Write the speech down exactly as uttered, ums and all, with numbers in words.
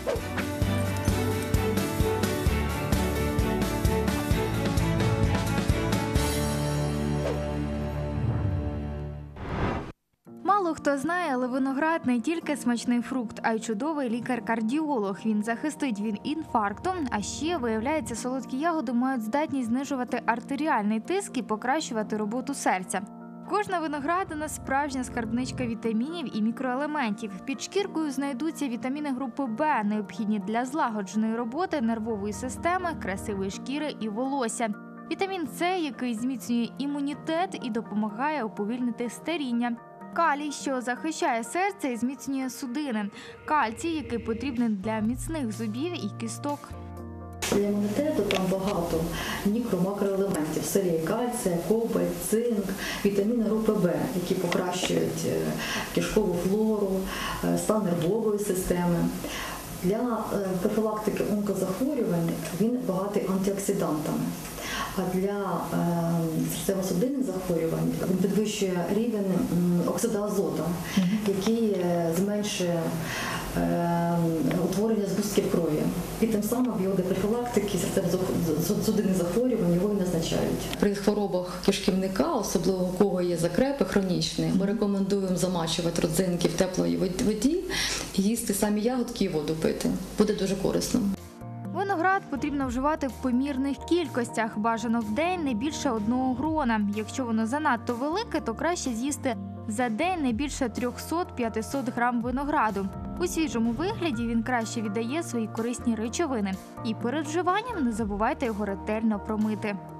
Мало хто знає, але виноград не тільки смачний фрукт, а й чудовий лікар-кардіолог. Він захистить від інфаркту, а ще, виявляється, солодкі ягоди мають здатність знижувати артеріальний тиск і покращувати роботу серця. Кожна виноградина – справжня скарбничка вітамінів і мікроелементів. Під шкіркою знайдуться вітаміни групи Б, необхідні для злагодженої роботи нервової системи, красивої шкіри і волосся. Вітамін С, який зміцнює імунітет і допомагає уповільнити старіння. Калій, що захищає серце і зміцнює судини. Кальцій, який потрібен для міцних зубів і кісток. Для імунітету там багато мікро-макроелементів. Серія кальція, кобальт, цинк, вітаміни групи Б, які покращують кишкову флору, стан нервової системи. Для профілактики онкозахворювань він багатий антиоксидантами. А для серцево-судинних захворювань він підвищує рівень оксиду азоту, який зменшує утворення згустків крові. І тим самим в його для профілактики серцево-судинних захворювань його і назначають. При хворобах кишківника, особливо у кого є закрепи хронічні, ми рекомендуємо замачувати родзинки в теплій воді і їсти самі ягодки і воду пити. Буде дуже корисно. Виноград потрібно вживати в помірних кількостях, бажано в день не більше одного грона. Якщо воно занадто велике, то краще з'їсти за день не більше триста-п'ятсот грам винограду. У свіжому вигляді він краще віддає свої корисні речовини. І перед вживанням не забувайте його ретельно промити.